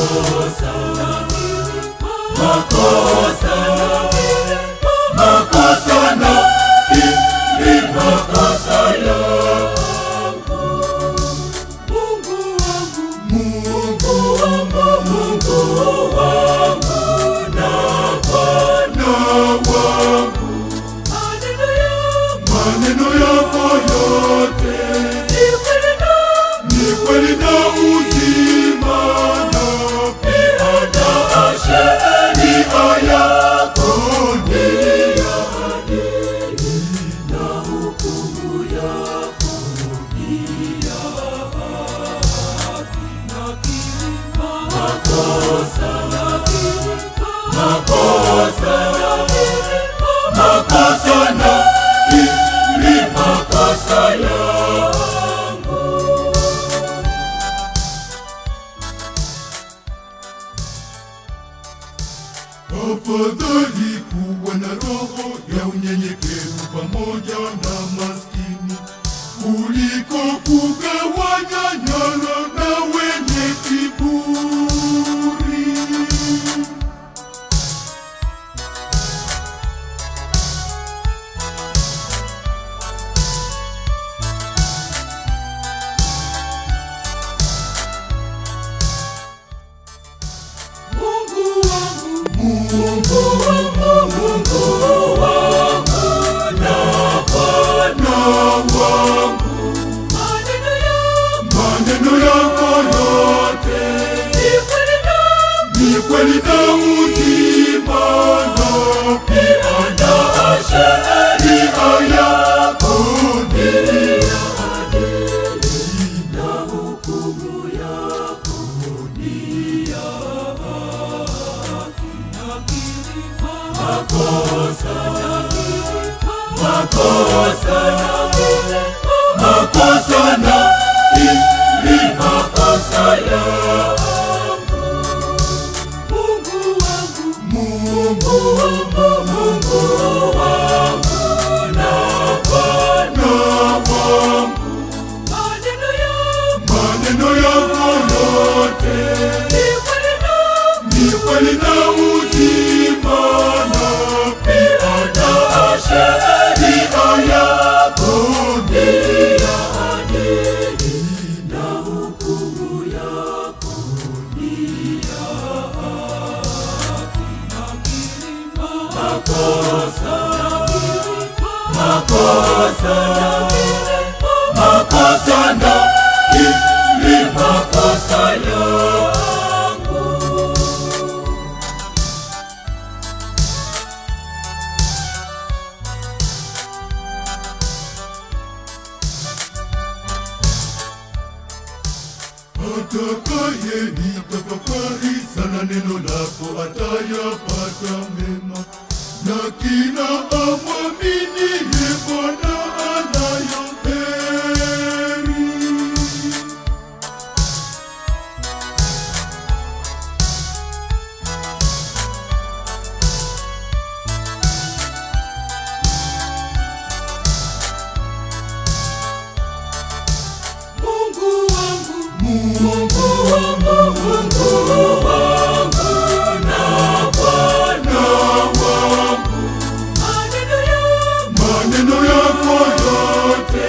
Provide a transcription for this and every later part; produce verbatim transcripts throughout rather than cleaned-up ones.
makosa, makosa, makosa nakiri makosa yangu. Mungu wangu, Mungu wangu, Mungu wangu na Bwana wangu, maneno yako yote ni kweli na uzima, na pia na sheria yako ni ya adili, na hukumu yako ni ya haki. Nakiri makosa, makosa, makosa nakiri makosa yangu. Afadhali kuwa na roho ya unyenyekevu pamoja na maskini, kuliko kugawanya nyara na wenye kiburi. Mungu wangu, Mungu wangu na Bwana wangu, maneno yako yote ni kweli na uzima, na pia na sheria yako ni ya adili, na hukumu yako ni ya haki. Nakiri makosa, makosa, makosa nakiri makosa yangu. Mungu wangu, Mungu wangu, Mungu wangu na Bwana wangu, maneno yako yote ni kweli na uzima, na pia na sheria yako ni ya adili, na hukumu yako ni ya haki. Nakiri makosa, makosa, makosa nakiri makosa yangu. Atakaye litafakari sana neno lako atayapata mema, na kila amwaminiye Bwana anayo heri. Mungu wangu, Mungu wangu, Mungu wangu na Bwana wangu, maneno yako yote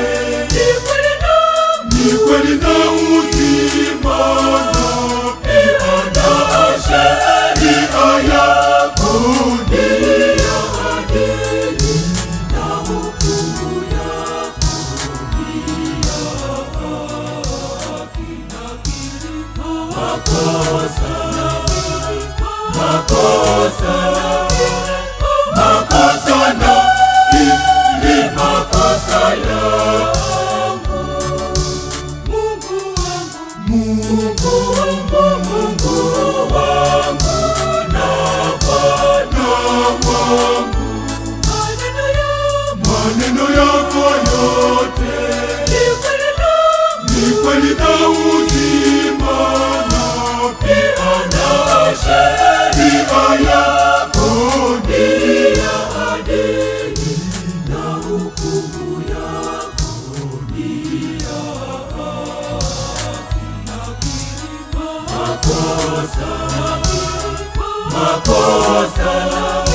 ni kweli na uzima, na pia na sheria yako ni ya adili, na hukumu yako ni ya haki. Nakiri makosa, makosa, makosa nakiri makosa yangu. Mungu wangu, Mungu wangu, Mungu wangu na Bwana wangu, maneno yako yote ni kweli na uzima, na pia na sheria yako ni ya adili, na hukumu yako ni ya haki. Nakiri makosa, makosa, makosa